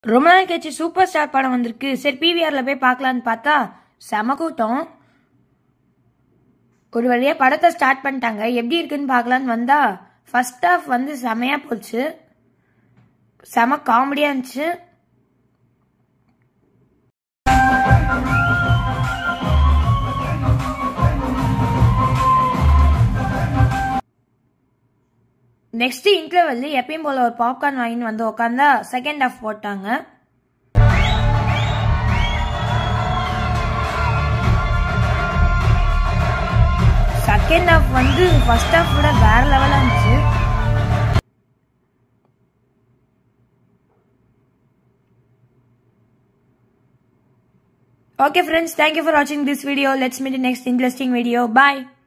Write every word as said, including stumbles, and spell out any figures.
ரொம்ப நாள் கழிச்சு சூப்பர் ஸ்டார் படம் வந்திருக்கு. சரி பிவிஆர்ல போய் பார்க்கலான்னு பார்த்தா செம கூட்டம். ஒரு வழியா படத்தை ஸ்டார்ட் பண்ணிட்டாங்க. எப்படி இருக்குன்னு பார்க்கலான்னு வந்தா ஃபர்ஸ்ட் ஹாஃப் வந்து செமையா போச்சு, செம காமெடியா இருந்துச்சு. நெக்ஸ்ட் இன்டர்வெல் எப்பயும் போல ஒரு பாப்கார்ன் வாங்கி வந்து உட்காந்தா செகண்ட் ஹாஃப் போட்டாங்க. செகண்ட் ஹாஃப் வந்து ஃபர்ஸ்ட் ஹாஃப் விட வேற லெவலா இருந்துச்சு. Okay friends, thank you for watching this video. Let's meet in next interesting video. Bye.